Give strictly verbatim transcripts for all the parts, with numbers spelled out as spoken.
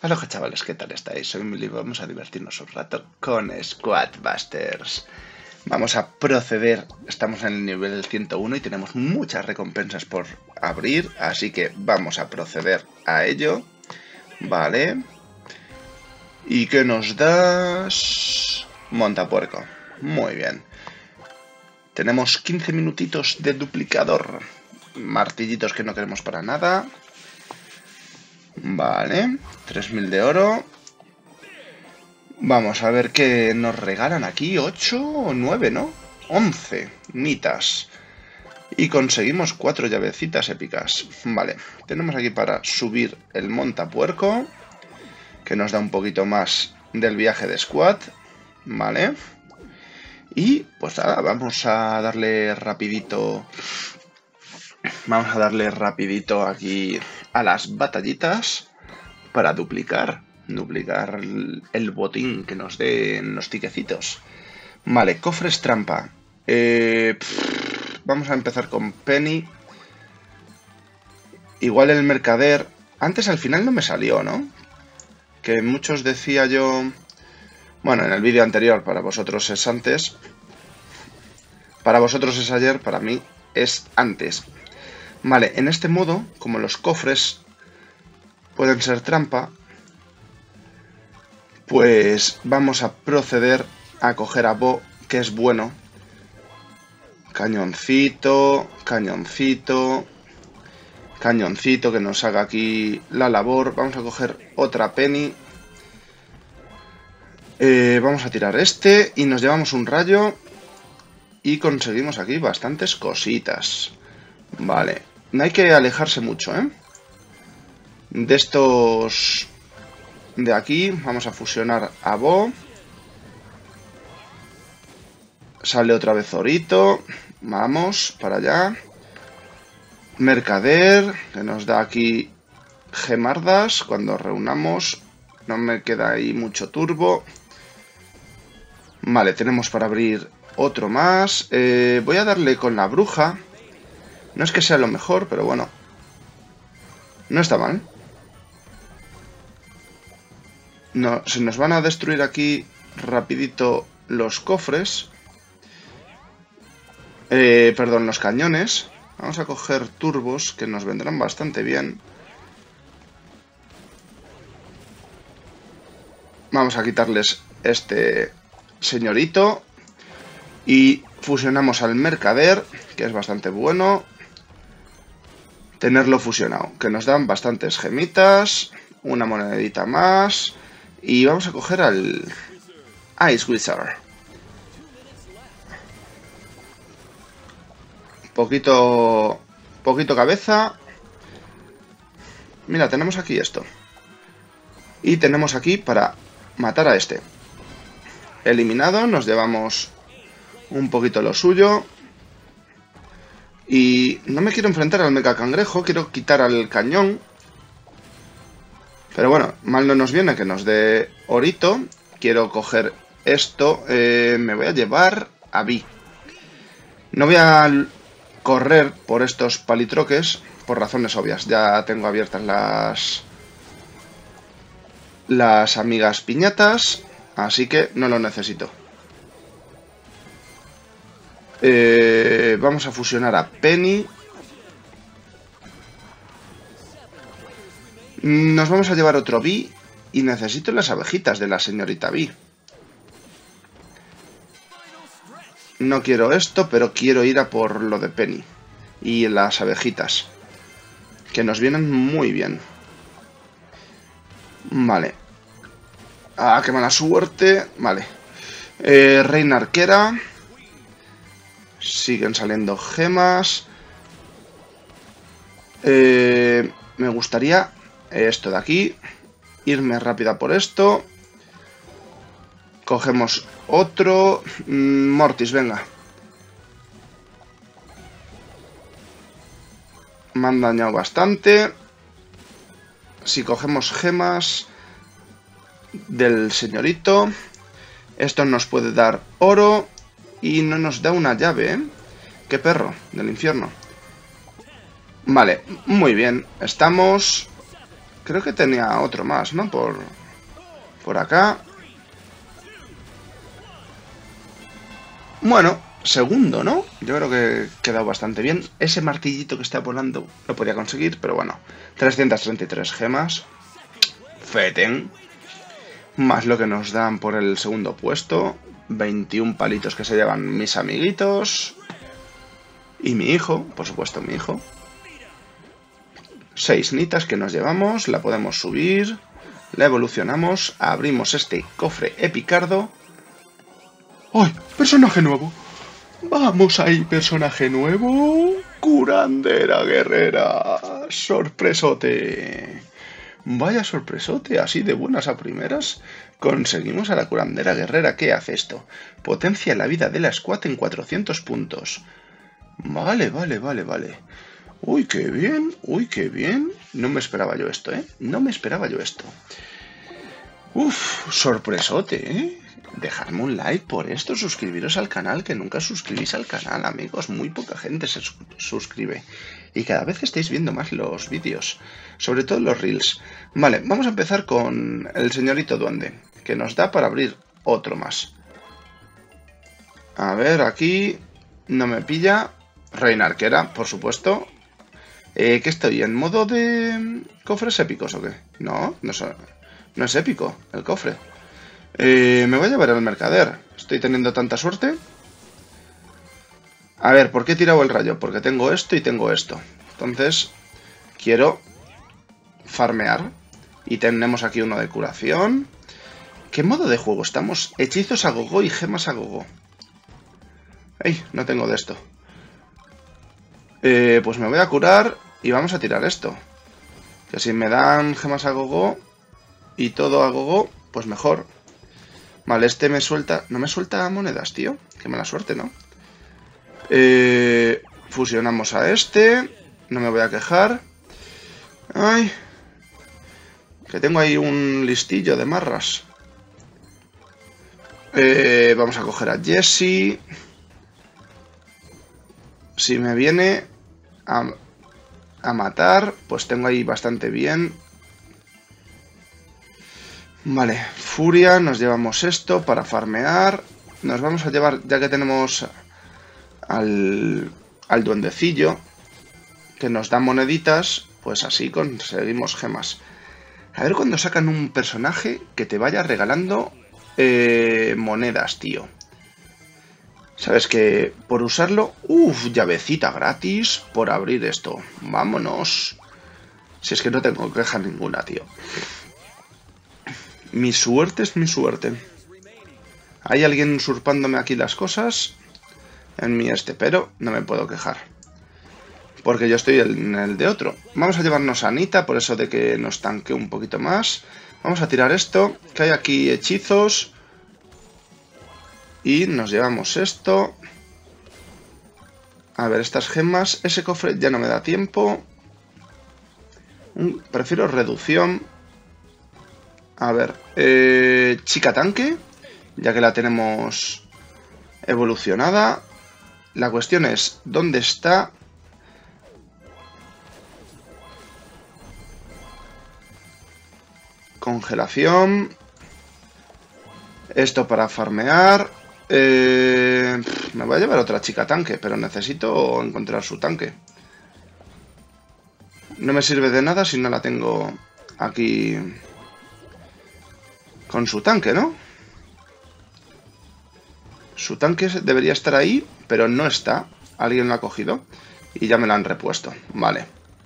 Hola chavales, ¿qué tal estáis? Soy Mili y vamos a divertirnos un rato con Squadbusters. Vamos a proceder, estamos en el nivel ciento uno y tenemos muchas recompensas por abrir, así que vamos a proceder a ello. Vale. ¿Y qué nos das? Montapuerco. Muy bien. Tenemos quince minutitos de duplicador. Martillitos que no queremos para nada. Vale, tres mil de oro. Vamos a ver qué nos regalan aquí. ocho o nueve, ¿no? once mitas. Y conseguimos cuatro llavecitas épicas. Vale, tenemos aquí para subir el montapuerco, que nos da un poquito más del viaje de squad. Vale. Y pues nada, vamos a darle rapidito. Vamos a darle rapidito aquí a las batallitas para duplicar. Duplicar el, el botín que nos den los tiquecitos. Vale, cofres trampa. Eh, pff, vamos a empezar con Penny. Igual el mercader. Antes al final no me salió, ¿no? Que muchos decía yo. Bueno, en el vídeo anterior, para vosotros es antes. Para vosotros es ayer, para mí es antes. Vale, en este modo, como los cofres pueden ser trampa, pues vamos a proceder a coger a Bo, que es bueno. Cañoncito, cañoncito, cañoncito que nos haga aquí la labor. Vamos a coger otra Penny. Eh, vamos a tirar este y nos llevamos un rayo y conseguimos aquí bastantes cositas. Vale, no hay que alejarse mucho, ¿eh? De estos de aquí vamos a fusionar a Bo. Sale otra vez Orito. Vamos para allá. Mercader, que nos da aquí gemardas cuando reunamos. No me queda ahí mucho turbo. Vale, tenemos para abrir otro más. Eh, voy a darle con la bruja. No es que sea lo mejor, pero bueno. No está mal. No, se nos van a destruir aquí rapidito los cofres. Eh, perdón, los cañones. Vamos a coger turbos que nos vendrán bastante bien. Vamos a quitarles este señorito. Y fusionamos al mercader, que es bastante bueno. Tenerlo fusionado, que nos dan bastantes gemitas. Una monedita más. Y vamos a coger al Ice Wizard. Poquito, poquito cabeza. Mira, tenemos aquí esto. Y tenemos aquí para matar a este. Eliminado, nos llevamos un poquito lo suyo. Y no me quiero enfrentar al mega cangrejo, quiero quitar al cañón. Pero bueno, mal no nos viene que nos dé Orito. Quiero coger esto. Eh, me voy a llevar a Vi. No voy a correr por estos palitroques por razones obvias. Ya tengo abiertas las las amigas piñatas, así que no lo necesito. Eh, vamos a fusionar a Penny. Nos vamos a llevar otro Vi y necesito las abejitas de la señorita Vi. No quiero esto, pero quiero ir a por lo de Penny. Y las abejitas, que nos vienen muy bien. Vale. Ah, qué mala suerte. Vale. Eh, Reina arquera. Siguen saliendo gemas. Eh, me gustaría esto de aquí. Irme rápida por esto. Cogemos otro. Mortis, venga. Me han dañado bastante. Si cogemos gemas del señorito, esto nos puede dar oro. Y no nos da una llave, ¿eh? ¡Qué perro del infierno! Vale, muy bien. Estamos Creo que tenía otro más, ¿no? Por, por acá. Bueno, segundo, ¿no? Yo creo que he quedado bastante bien. Ese martillito que está volando lo podía conseguir, pero bueno. trescientas treinta y tres gemas. Feten. Más lo que nos dan por el segundo puesto. veintiún palitos que se llevan mis amiguitos. Y mi hijo, por supuesto mi hijo. seis nitas que nos llevamos. La podemos subir. La evolucionamos. Abrimos este cofre epicardo. ¡Ay! ¡Personaje nuevo! ¡Vamos ahí, personaje nuevo! ¡Curandera guerrera! ¡Sorpresote! Vaya sorpresote, así de buenas a primeras. Conseguimos a la curandera guerrera. ¿Qué hace esto? Potencia la vida de la squad en cuatrocientos puntos. Vale, vale, vale, vale. Uy, qué bien, uy, qué bien. No me esperaba yo esto, ¿eh? No me esperaba yo esto. Uf, sorpresote, ¿eh? Dejadme un like por esto, suscribiros al canal, que nunca suscribís al canal, amigos. Muy poca gente se su suscribe. Y cada vez estáis viendo más los vídeos, sobre todo los reels. Vale, vamos a empezar con el señorito duende, que nos da para abrir otro más. A ver, aquí no me pilla. Reina arquera, por supuesto. Eh, ¿Qué estoy? ¿En modo de cofres épicos o qué? No, no, so no es épico el cofre. Eh, me voy a llevar al mercader. Estoy teniendo tanta suerte. A ver, ¿por qué he tirado el rayo? Porque tengo esto y tengo esto. Entonces, quiero farmear. Y tenemos aquí uno de curación. ¿Qué modo de juego estamos? Hechizos a gogo y gemas a gogo. ¡Ey! No tengo de esto. Eh, pues me voy a curar y vamos a tirar esto. Que si me dan gemas a gogo y todo a gogo, pues mejor. Vale, este me suelta... No me suelta monedas, tío. Qué mala suerte, ¿no? Eh, fusionamos a este. No me voy a quejar. Ay. Que tengo ahí un listillo de marras. Eh, vamos a coger a Jesse. Si me viene a, a matar, pues tengo ahí bastante bien. Vale, furia, nos llevamos esto para farmear. Nos vamos a llevar, ya que tenemos al, al duendecillo, que nos da moneditas, pues así conseguimos gemas. A ver cuando sacan un personaje que te vaya regalando eh, monedas, tío. Sabes que por usarlo... Uff, llavecita gratis por abrir esto. Vámonos. Si es que no tengo queja ninguna, tío. Mi suerte es mi suerte. Hay alguien usurpándome aquí las cosas en mi este, pero no me puedo quejar. Porque yo estoy en el de otro. Vamos a llevarnos a Anita, por eso de que nos tanque un poquito más. Vamos a tirar esto, que hay aquí hechizos. Y nos llevamos esto. A ver, estas gemas. Ese cofre ya no me da tiempo. Prefiero reducción. A ver, eh, chica tanque, ya que la tenemos evolucionada. La cuestión es, ¿dónde está? Congelación. Esto para farmear. Eh, me voy a llevar otra chica tanque, pero necesito encontrar su tanque. No me sirve de nada si no la tengo aquí... Con su tanque, ¿no? Su tanque debería estar ahí, pero no está. Alguien lo ha cogido y ya me lo han repuesto. Vale.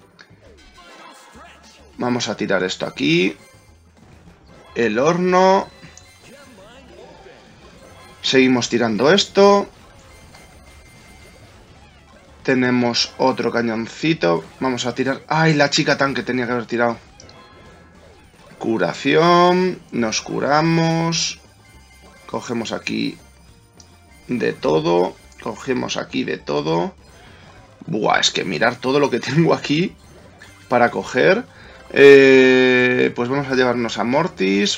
Vamos a tirar esto aquí. El horno. Seguimos tirando esto. Tenemos otro cañoncito. Vamos a tirar... ¡Ay, la chica tanque tenía que haber tirado! Curación, nos curamos, cogemos aquí de todo, cogemos aquí de todo. Buah, es que mirar todo lo que tengo aquí para coger. Eh, pues vamos a llevarnos a Mortis.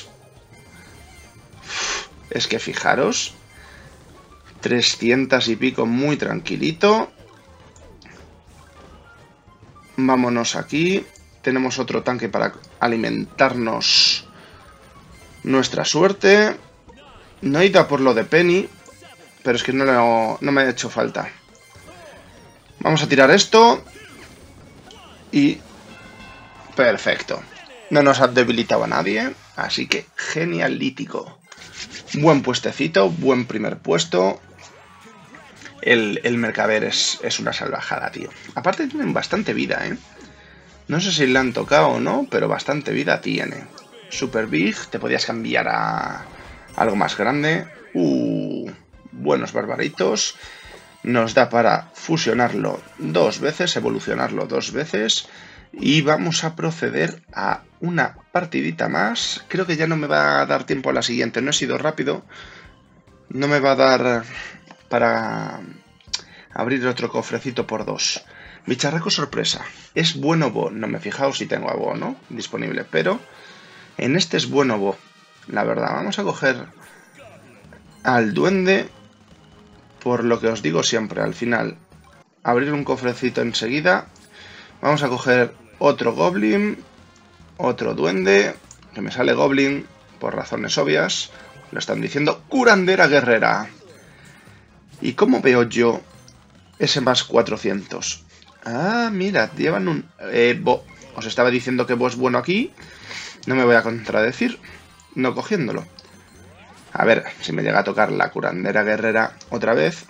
Uf, es que fijaros, trescientos y pico muy tranquilito. Vámonos aquí. Tenemos otro tanque para alimentarnos nuestra suerte. No he ido a por lo de Penny, pero es que no, lo, no me ha hecho falta. Vamos a tirar esto. Y... perfecto. No nos ha debilitado a nadie, así que genialítico. Buen puestecito, buen primer puesto. El, el mercader es, es una salvajada, tío. Aparte tienen bastante vida, ¿eh? No sé si le han tocado o no, pero bastante vida tiene. Super Big, te podías cambiar a algo más grande. Uh, buenos barbaritos. Nos da para fusionarlo dos veces, evolucionarlo dos veces. Y vamos a proceder a una partidita más. Creo que ya no me va a dar tiempo a la siguiente. No he sido rápido. No me va a dar para abrir otro cofrecito por dos. Bicharraco sorpresa. Es bueno Bo. No me he fijado si tengo a Bo, ¿no? Disponible. Pero en este es bueno Bo. La verdad. Vamos a coger al duende. Por lo que os digo siempre. Al final. Abrir un cofrecito enseguida. Vamos a coger otro Goblin, otro Duende, que me sale Goblin por razones obvias. Lo están diciendo, curandera guerrera. ¿Y cómo veo yo ese más cuatrocientos? Ah, mirad, llevan un... Eh, Bo. Os estaba diciendo que Bo es bueno aquí. No me voy a contradecir, no cogiéndolo. A ver, si me llega a tocar la curandera guerrera otra vez...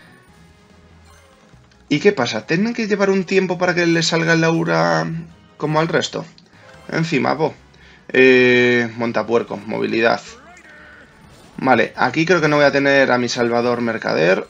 ¿Y qué pasa? ¿Tienen que llevar un tiempo para que le salga el aura como al resto? Encima, Bo. Eh, montapuerco, movilidad. Vale, aquí creo que no voy a tener a mi salvador mercader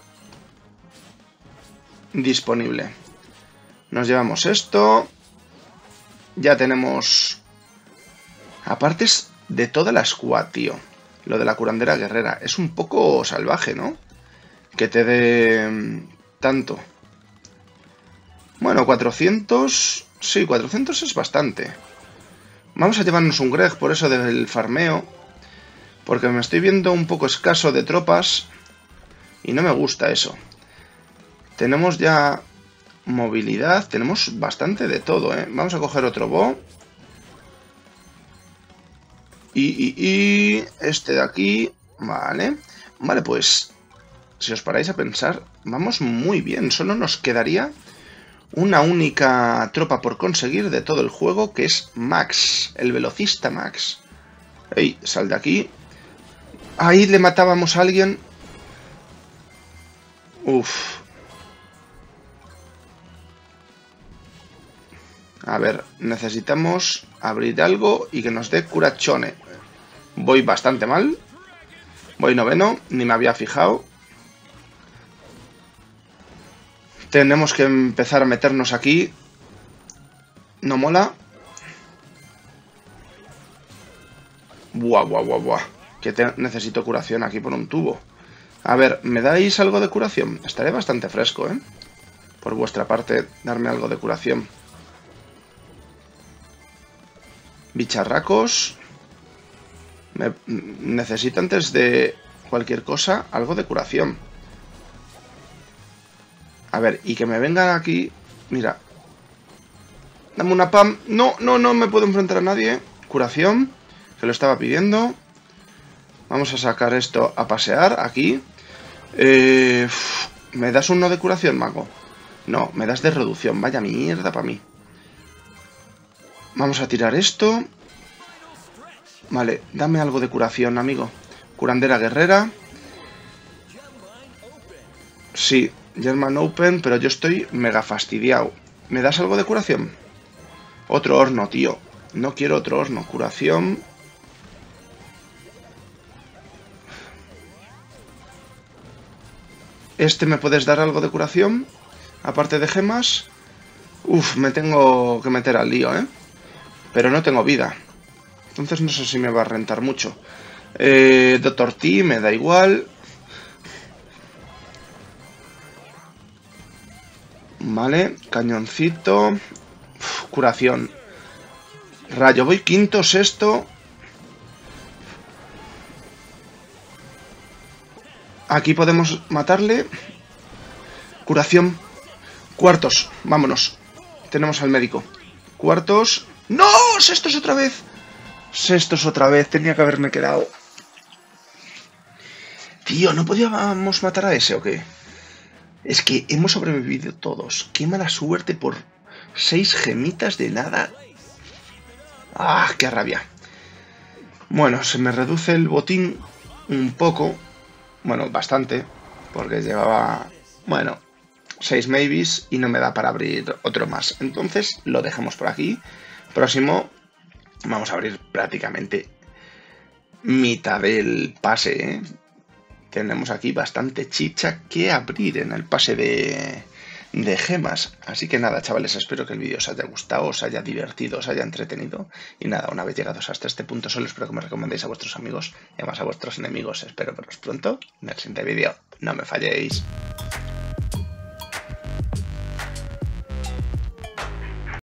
disponible. Nos llevamos esto. Ya tenemos... Aparte es de toda la squad, tío. Lo de la curandera guerrera. Es un poco salvaje, ¿no? Que te dé tanto. Bueno, cuatrocientos... Sí, cuatrocientos es bastante. Vamos a llevarnos un Greg por eso del farmeo. Porque me estoy viendo un poco escaso de tropas. Y no me gusta eso. Tenemos ya movilidad. Tenemos bastante de todo, ¿eh? Vamos a coger otro Bo. Y, y, y... Este de aquí... Vale. Vale, pues... Si os paráis a pensar... Vamos muy bien. Solo nos quedaría... una única tropa por conseguir de todo el juego, que es Max, el velocista Max. ¡Ey! Sal de aquí. Ahí le matábamos a alguien. Uf. A ver, necesitamos abrir algo y que nos dé curachone. Voy bastante mal. Voy noveno, ni me había fijado. Tenemos que empezar a meternos aquí. No mola. Buah, buah, buah, buah. Que te... necesito curación aquí por un tubo. A ver, ¿me dais algo de curación? Estaré bastante fresco, ¿eh? Por vuestra parte, darme algo de curación. Bicharracos. Me... Necesito antes de cualquier cosa algo de curación. A ver, y que me vengan aquí... Mira. Dame una pam. No, no, no me puedo enfrentar a nadie. Curación. Que lo estaba pidiendo. Vamos a sacar esto a pasear aquí. Eh, ¿Me das uno de curación, mago? No, me das de reducción. Vaya mierda para mí. Vamos a tirar esto. Vale, dame algo de curación, amigo. Curandera guerrera. Sí. German Open, pero yo estoy mega fastidiado. ¿Me das algo de curación? Otro horno, tío. No quiero otro horno. Curación. ¿Este me puedes dar algo de curación? Aparte de gemas. Uf, me tengo que meter al lío, ¿eh? Pero no tengo vida. Entonces no sé si me va a rentar mucho. Eh, Doctor T, me da igual. Vale, cañoncito. Uf, curación. Rayo, voy quinto, sexto. Aquí podemos matarle. Curación. Cuartos, vámonos. Tenemos al médico. Cuartos. ¡No! ¡Sextos otra vez! Sextos otra vez. Tenía que haberme quedado. Tío, ¿no podíamos matar a ese o qué? Es que hemos sobrevivido todos. Qué mala suerte por seis gemitas de nada. ¡Ah, qué rabia! Bueno, se me reduce el botín un poco. Bueno, bastante. Porque llevaba, bueno, seis maybes y no me da para abrir otro más. Entonces lo dejamos por aquí. Próximo, vamos a abrir prácticamente mitad del pase, ¿eh? Tenemos aquí bastante chicha que abrir en el pase de, de gemas. Así que nada, chavales, espero que el vídeo os haya gustado, os haya divertido, os haya entretenido. Y nada, una vez llegados hasta este punto, solo espero que me recomendéis a vuestros amigos y además a vuestros enemigos. Espero veros pronto en el siguiente vídeo. No me falléis.